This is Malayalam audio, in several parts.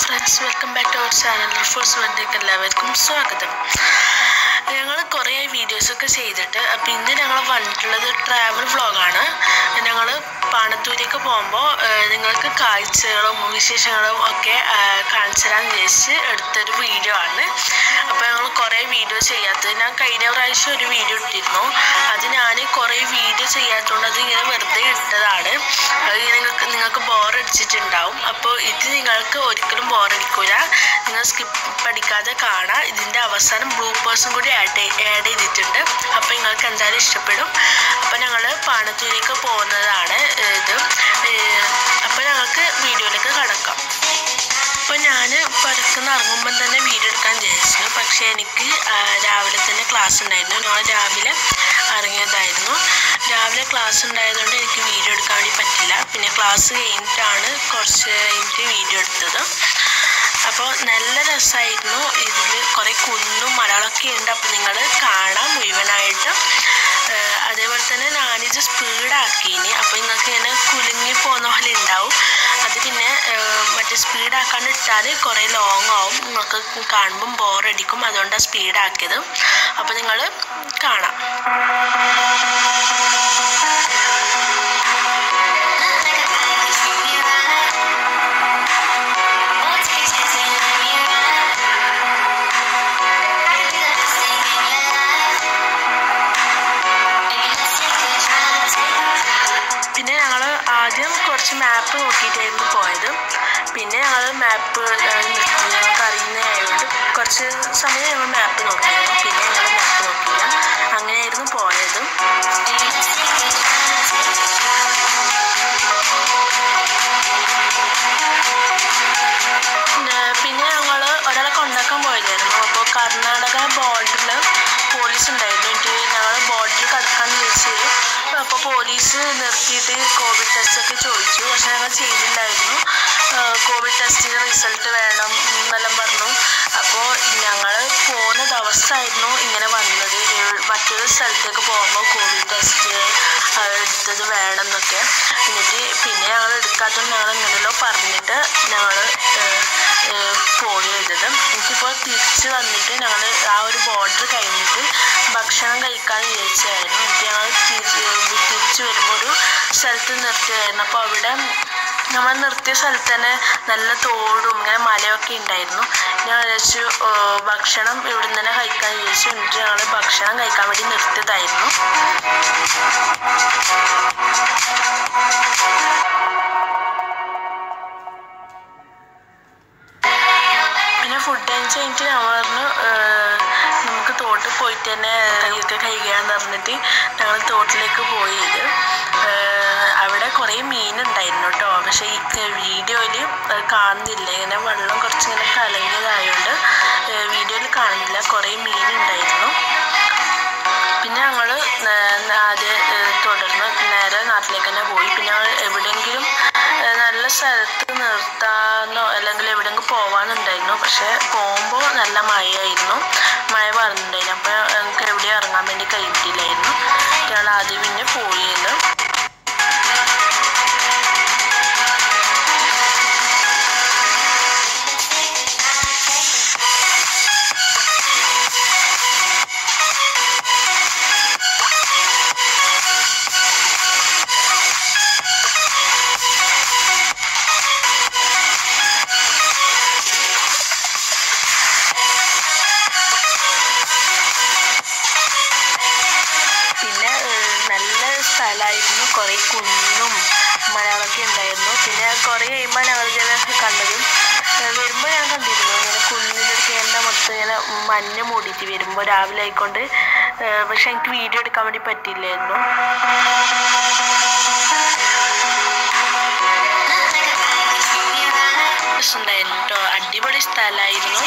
friends, welcome back to our channel. RAFU'Sworld എല്ലാവർക്കും സ്വാഗതം. ഞങ്ങൾ കുറേ വീഡിയോസൊക്കെ ചെയ്തിട്ട് അപ്പോൾ ഇന്ന് ഞങ്ങൾ വന്നിട്ടുള്ളത് ട്രാവൽ വ്ളോഗാണ്. ഞങ്ങൾ പാണത്തൂരേക്ക് പോകുമ്പോൾ നിങ്ങൾക്ക് കാഴ്ചകളും വിശേഷങ്ങളും ഒക്കെ കാണിച്ചു തരാൻ വിചാരിച്ച് എടുത്തൊരു വീഡിയോ ആണ്. അപ്പോൾ ഞങ്ങൾ കുറേ വീഡിയോ ചെയ്യാത്തത്, ഞാൻ കഴിഞ്ഞ പ്രാവശ്യം ഒരു വീഡിയോ ഇട്ടിരുന്നു. അത് ഞാൻ കുറേ വീഡിയോ ചെയ്യാത്തതുകൊണ്ട് അത് ഇങ്ങനെ വെറുതെ ഇട്ടതാണ്. അത് നിങ്ങൾക്ക് ബോറടിച്ചിട്ടുണ്ടാവും. അപ്പോൾ ഇത് നിങ്ങൾക്ക് ഒരിക്കലും ബോറടിക്കില്ല, നിങ്ങൾ സ്കിപ്പ് അടിക്കാതെ കാണാം. ഇതിൻ്റെ അവസാനം ബ്ലൂപ്പേഴ്സും കൂടി ആഡ് ചെയ്തിട്ടുണ്ട്. അപ്പോൾ നിങ്ങൾക്ക് എന്തായാലും ഇഷ്ടപ്പെടും. അപ്പോൾ ഞങ്ങൾ പാണത്തൂരേക്ക് പോകുന്നതാണ് ഇത്. അപ്പോൾ ഞങ്ങൾക്ക് വീഡിയോയിലേക്ക് കടക്കാം. അപ്പോൾ ഞാൻ പുറത്തുനിന്ന് ഇറങ്ങുമ്പം തന്നെ വീഡിയോ എടുക്കാൻ വിചാരിച്ചു. പക്ഷേ എനിക്ക് രാവിലെ തന്നെ ക്ലാസ് ഉണ്ടായിരുന്നു. ഞാൻ രാവിലെ ഇറങ്ങിയതായിരുന്നു. രാവിലെ ക്ലാസ് ഉണ്ടായതുകൊണ്ട് എനിക്ക് വീഡിയോ എടുക്കാൻ വേണ്ടി പറ്റില്ല. പിന്നെ ക്ലാസ് കഴിഞ്ഞിട്ടാണ് കുറച്ച് കഴിഞ്ഞിട്ട് വീഡിയോ എടുത്തത്. അപ്പോൾ നല്ല രസമായിരുന്നു. ഇതിൽ കുറേ കുന്നും മലകളൊക്കെ ഉണ്ട്. അപ്പോൾ നിങ്ങൾ കാണാം മുഴുവനായിട്ട്. അതേപോലെ തന്നെ ഞാനിത് സ്പീഡാക്കിയിനി. അപ്പോൾ നിങ്ങൾക്ക് ഇങ്ങനെ കുലുങ്ങി പോകുന്ന പോലെ ഉണ്ടാവും. അത് പിന്നെ മറ്റേ സ്പീഡാക്കാണ്ട് ഇട്ടാൽ കുറേ ലോങ് ആവും, നിങ്ങൾക്ക് കാണുമ്പം ബോറടിക്കും. അതുകൊണ്ടാണ് സ്പീഡാക്കിയത്. അപ്പോൾ നിങ്ങൾ കാണാം. പിന്നെ ഞങ്ങൾ ആദ്യം കുറച്ച് മാപ്പ് നോക്കിയിട്ടായിരുന്നു പോയത്. പിന്നെ ഞങ്ങൾ മാപ്പ് ഞങ്ങൾക്ക് അറിയുന്നതായതുകൊണ്ട് കുറച്ച് സമയം ഞങ്ങൾ മാപ്പ് നോക്കിയിരുന്നു. പിന്നെ ഞങ്ങൾ മാപ്പ് നോക്കിയില്ല, അങ്ങനെയായിരുന്നു പോയത്. പിന്നെ ഞങ്ങൾ ഒരാളെ കൊണ്ടാക്കാൻ പോയതായിരുന്നു. അപ്പോൾ കർണാടക ബോർഡറിൽ പോലീസ് ഉണ്ടായിരുന്നു. എന്നിട്ട് ഞങ്ങൾ ബോർഡറിൽ കടക്കാമെന്ന് വിളിച്ചത്. അപ്പോൾ പോലീസ് നിർത്തിയിട്ട് കോവിഡ് ടെസ്റ്റൊക്കെ ചോദിച്ചു. പക്ഷെ ഞങ്ങൾ ചെയ്തില്ലായിരുന്നു. കോവിഡ് ടെസ്റ്റിന് റിസൾട്ട് വേണം എന്നെല്ലാം പറഞ്ഞു. അപ്പോൾ ഞങ്ങൾ പോകുന്ന ദിവസമായിരുന്നു ഇങ്ങനെ വന്നത്. മറ്റൊരു സ്ഥലത്തേക്ക് പോകുമ്പോൾ കോവിഡ് ടെസ്റ്റ് എടുത്തത് വേണം എന്നൊക്കെ. എന്നിട്ട് പിന്നെ ഞങ്ങൾ എടുക്കാത്തതുകൊണ്ട് ഞങ്ങൾ ഇങ്ങനെയല്ലോ പറഞ്ഞിട്ട് ഞങ്ങൾ പോയി ചെയ്തത്. എനിക്കിപ്പോൾ തിരിച്ച് വന്നിട്ട് ഞങ്ങൾ ആ ഒരു ബോർഡർ കഴിഞ്ഞിട്ട് ഭക്ഷണം കഴിക്കാൻ വിചാരിച്ചായിരുന്നു. എന്നിട്ട് ഞങ്ങൾ തിരിച്ച് വരുമ്പോൾ ഒരു സ്ഥലത്ത് നിർത്തിയായിരുന്നു. അപ്പോൾ അവിടെ നമ്മൾ നിർത്തിയ സ്ഥലത്ത് തന്നെ നല്ല തോടും ഇങ്ങനെ മലയൊക്കെ ഉണ്ടായിരുന്നു. ഞങ്ങൾ വിചാരിച്ചു ഭക്ഷണം ഇവിടെ നിന്ന് തന്നെ കഴിക്കാൻ വിചാരിച്ചു. എന്നിട്ട് ഞങ്ങൾ ഭക്ഷണം കഴിക്കാൻ വേണ്ടി നിർത്തിയതായിരുന്നു. പിന്നെ ഫുഡ് കഴിച്ച് കഴിഞ്ഞിട്ട് ഞങ്ങൾ പറഞ്ഞു നമുക്ക് തോട്ടിൽ പോയിട്ട് തന്നെ കൈയൊക്കെ കഴിക്കാന്ന് പറഞ്ഞിട്ട് ഞങ്ങൾ തോട്ടിലേക്ക് പോയത്. അവിടെ കുറേ മീനുണ്ടായിരുന്നു കേട്ടോ. പക്ഷേ ഈ വീഡിയോയിൽ കാണുന്നില്ല. ഇങ്ങനെ വെള്ളം കുറച്ചിങ്ങനെ കലങ്ങിയതായതുകൊണ്ട് വീഡിയോയിൽ കാണുന്നില്ല. കുറേ മീനുണ്ടായിരുന്നു. പിന്നെ ഞങ്ങൾ തുടർന്ന് നേരെ നാട്ടിലേക്ക് തന്നെ പോയി. പിന്നെ ഞങ്ങൾ എവിടെയെങ്കിലും നല്ല സ്ഥലത്ത് നിർത്താനോ അല്ലെങ്കിൽ എവിടെയെങ്കിലും പോകാനുണ്ടായിരുന്നു. പക്ഷേ പോകുമ്പോൾ നല്ല മഴയായിരുന്നു. മഴ പറഞ്ഞിട്ടുണ്ടായിരുന്നു. അപ്പോൾ ഞങ്ങൾക്ക് എവിടെയും ഇറങ്ങാൻ വേണ്ടി കഴിഞ്ഞിട്ടില്ലായിരുന്നു. ഞങ്ങൾ ആദ്യം പിന്നെ പോയത്. സ്ഥലമായിരുന്നു. കുറേ കുന്നും മലകളൊക്കെ ഉണ്ടായിരുന്നു. പിന്നെ കുറേ കഴിയുമ്പോൾ ഞങ്ങൾ ഇങ്ങനെ കണ്ടതും വരുമ്പോൾ ഞാൻ കണ്ടിരുന്നു ഇങ്ങനെ കുന്നിലൊക്കെ എന്നെ മൊത്തം ഇങ്ങനെ മഞ്ഞ് മൂടിയിട്ട് വരുമ്പോൾ രാവിലെ ആയിക്കൊണ്ട്. പക്ഷെ എനിക്ക് വീഡിയോ എടുക്കാൻ വേണ്ടി പറ്റില്ലായിരുന്നു. ഉണ്ടായിരുന്നു കേട്ടോ. അടിപൊളി സ്ഥലമായിരുന്നു.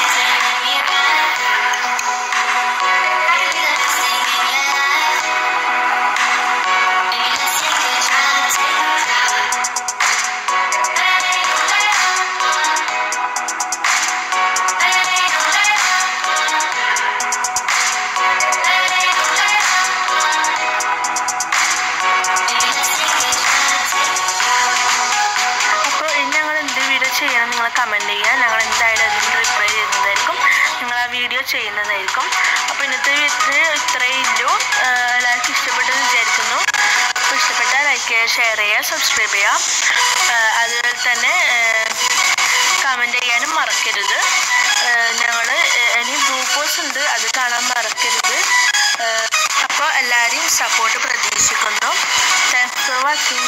കമൻറ്റ് ചെയ്യുക. ഞങ്ങൾ എന്തായാലും അതിന് റിപ്ലൈ ചെയ്യുന്നതായിരിക്കും. ഞങ്ങൾ ആ വീഡിയോ ചെയ്യുന്നതായിരിക്കും. അപ്പോൾ ഇന്നത്തെ വീഡിയോ ഇത്രയേ ഉള്ളൂ. എല്ലാവർക്കും ഇഷ്ടപ്പെട്ടെന്ന് വിചാരിക്കുന്നു. അപ്പോൾ ഇഷ്ടപ്പെട്ടാൽ ലൈക്ക് ചെയ്യുക, ഷെയർ ചെയ്യുക, സബ്സ്ക്രൈബ് ചെയ്യുക. അതുപോലെ തന്നെ കമൻറ്റ് ചെയ്യാനും മറക്കരുത്. ഞങ്ങൾ ഇനി ഗ്രൂപ്പോസ് ഉണ്ട്, അത് കാണാൻ മറക്കരുത്. അപ്പോൾ എല്ലാവരെയും സപ്പോർട്ട് പ്രതീക്ഷിക്കുന്നു. Thanks for watching.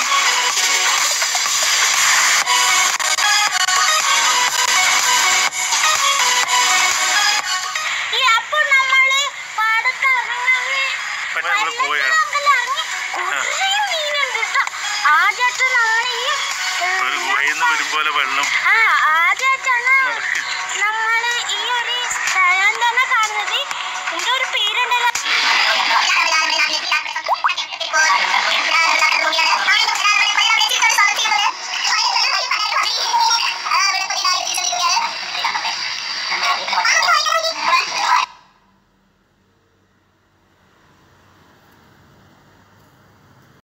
ഒരു ഗുഹയിൽ നിന്ന് വരുമ്പോലെ വെള്ളം